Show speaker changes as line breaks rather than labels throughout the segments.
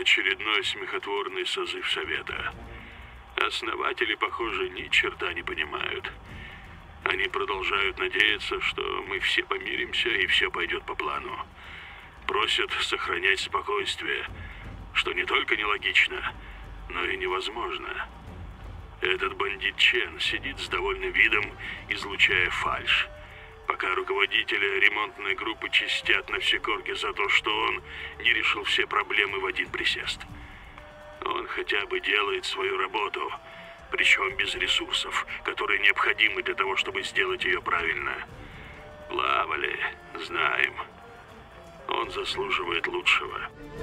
Очередной смехотворный созыв совета. Основатели, похоже, ни черта не понимают. Они продолжают надеяться, что мы все помиримся и все пойдет по плану. Просят сохранять спокойствие, что не только нелогично, но и невозможно. Этот бандит Чен сидит с довольным видом, излучая фальшь, пока руководители ремонтной группы чистят на все корки за то, что он не решил все проблемы в один присест. Он хотя бы делает свою работу, причем без ресурсов, которые необходимы для того, чтобы сделать ее правильно. Плавали, знаем. Он заслуживает лучшего.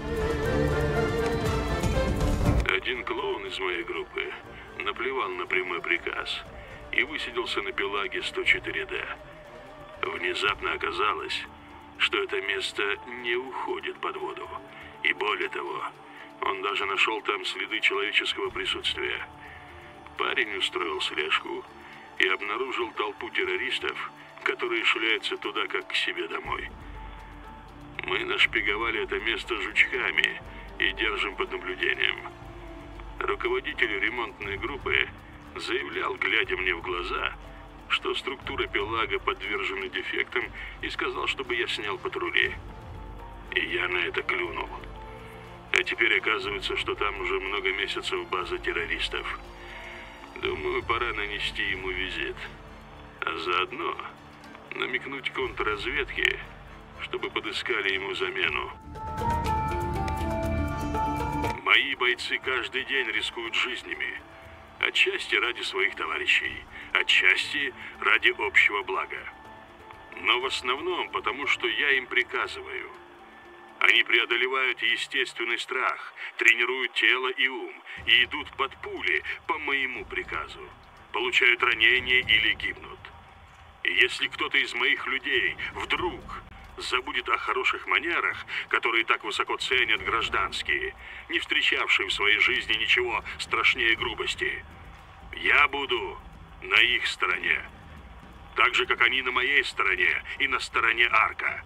Один клоун из моей группы наплевал на прямой приказ и высадился на Пелаге 104D. Внезапно оказалось, что это место не уходит под воду. И более того, он даже нашел там следы человеческого присутствия. Парень устроил слежку и обнаружил толпу террористов, которые шляются туда, как к себе домой. Мы нашпиговали это место жучками и держим под наблюдением. Руководитель ремонтной группы заявлял, глядя мне в глаза, что структура Пелага подвержена дефектам, и сказал, чтобы я снял патрули. И я на это клюнул. А теперь оказывается, что там уже много месяцев база террористов. Думаю, пора нанести ему визит. А заодно намекнуть контрразведке, чтобы подыскали ему замену. Мои бойцы каждый день рискуют жизнями. Отчасти ради своих товарищей, отчасти ради общего блага. Но в основном потому, что я им приказываю. Они преодолевают естественный страх, тренируют тело и ум и идут под пули по моему приказу. Получают ранения или гибнут. И если кто-то из моих людей вдруг забудет о хороших манерах, которые так высоко ценят гражданские, не встречавшие в своей жизни ничего страшнее грубости, я буду на их стороне. Так же, как они на моей стороне и на стороне Арка.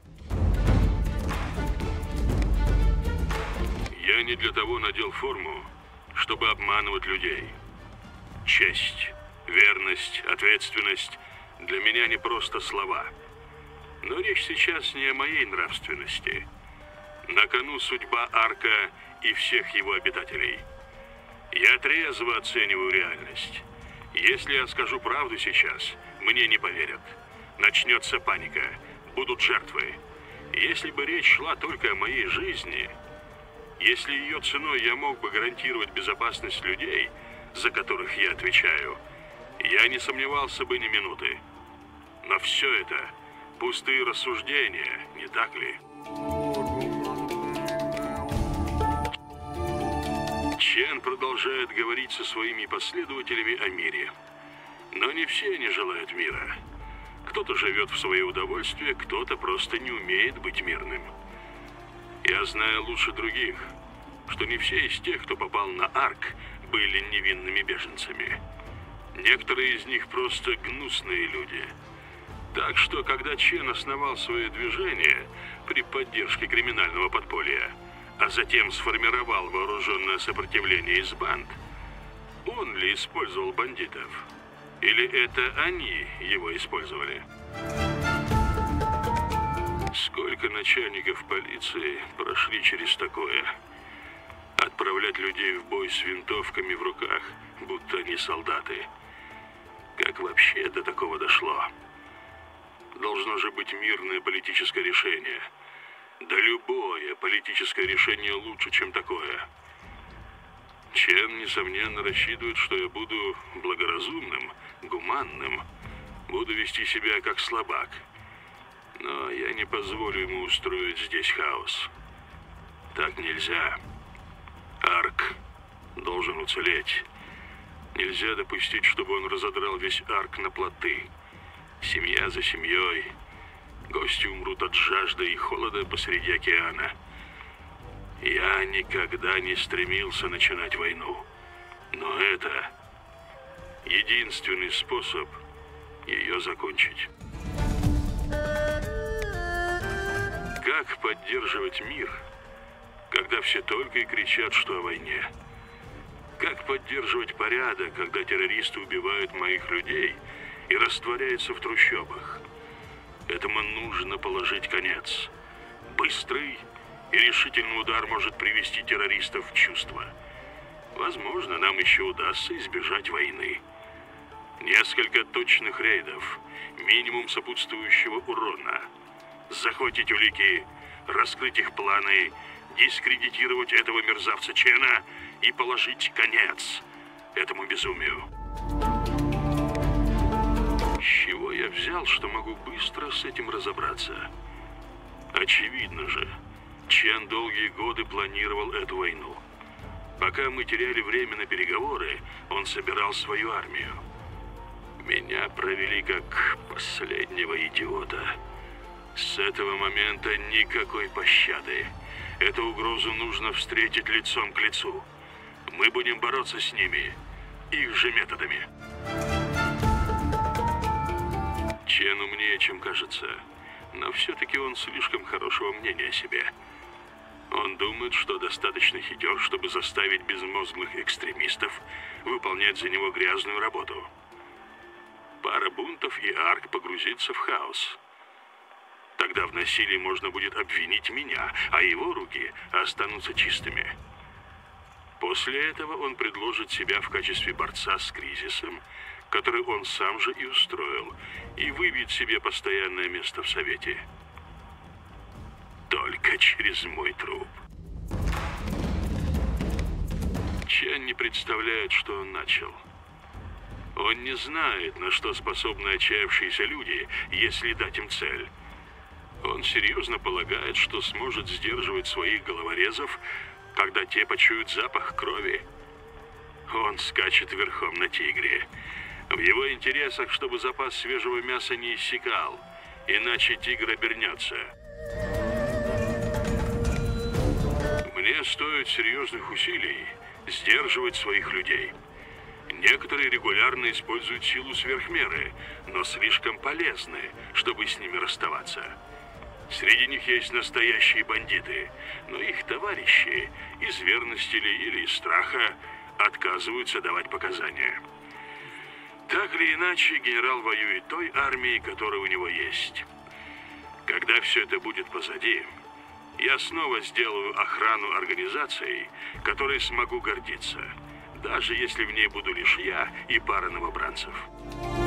Я не для того надел форму, чтобы обманывать людей. Честь, верность, ответственность для меня не просто слова. Но речь сейчас не о моей нравственности. На кону судьба Арка и всех его обитателей. Я трезво оцениваю реальность. Если я скажу правду сейчас, мне не поверят. Начнется паника, будут жертвы. Если бы речь шла только о моей жизни, если ее ценой я мог бы гарантировать безопасность людей, за которых я отвечаю, я не сомневался бы ни минуты. Но все это пустые рассуждения, не так ли? Чен продолжает говорить со своими последователями о мире. Но не все они желают мира. Кто-то живет в свое удовольствие, кто-то просто не умеет быть мирным. Я знаю лучше других, что не все из тех, кто попал на Арк, были невинными беженцами. Некоторые из них просто гнусные люди. Так что, когда Чен основал свое движение при поддержке криминального подполья, а затем сформировал вооруженное сопротивление из банд, он ли использовал бандитов? Или это они его использовали? Сколько начальников полиции прошли через такое? Отправлять людей в бой с винтовками в руках, будто они солдаты. Как вообще до такого дошло? Должно же быть мирное политическое решение. Да любое политическое решение лучше, чем такое. Чен, несомненно, рассчитывает, что я буду благоразумным, гуманным, буду вести себя как слабак. Но я не позволю ему устроить здесь хаос. Так нельзя. Арк должен уцелеть. Нельзя допустить, чтобы он разодрал весь Арк на плоты. Семья за семьей. Гости умрут от жажды и холода посреди океана. Я никогда не стремился начинать войну. Но это единственный способ ее закончить. Как поддерживать мир, когда все только и кричат, что о войне? Как поддерживать порядок, когда террористы убивают моих людей и растворяются в трущобах? Этому нужно положить конец. Быстрый и решительный удар может привести террористов в чувство. Возможно, нам еще удастся избежать войны. Несколько точных рейдов, минимум сопутствующего урона. Захватить улики, раскрыть их планы, дискредитировать этого мерзавца Чена и положить конец этому безумию. С чего я взял, что могу быстро с этим разобраться? Очевидно же, Чен долгие годы планировал эту войну. Пока мы теряли время на переговоры, он собирал свою армию. Меня провели как последнего идиота. С этого момента никакой пощады. Эту угрозу нужно встретить лицом к лицу. Мы будем бороться с ними, их же методами. Чен умнее, чем кажется, но все-таки он слишком хорошего мнения о себе. Он думает, что достаточно хитер, чтобы заставить безмозглых экстремистов выполнять за него грязную работу. Пара бунтов, и Арк погрузится в хаос. Тогда в насилии можно будет обвинить меня, а его руки останутся чистыми. После этого он предложит себя в качестве борца с кризисом, который он сам же и устроил, и выбьет себе постоянное место в Совете. Только через мой труп. Чен не представляет, что он начал. Он не знает, на что способны отчаявшиеся люди, если дать им цель. Он серьезно полагает, что сможет сдерживать своих головорезов, когда те почуют запах крови. Он скачет верхом на тигре. В его интересах, чтобы запас свежего мяса не иссякал, иначе тигр обернется. Мне стоит серьезных усилий сдерживать своих людей. Некоторые регулярно используют силу сверх меры, но слишком полезны, чтобы с ними расставаться. Среди них есть настоящие бандиты, но их товарищи из верности или из страха отказываются давать показания. Так или иначе, генерал воюет той армией, которая у него есть. Когда все это будет позади, я снова сделаю охрану организацией, которой смогу гордиться, даже если в ней буду лишь я и пара новобранцев.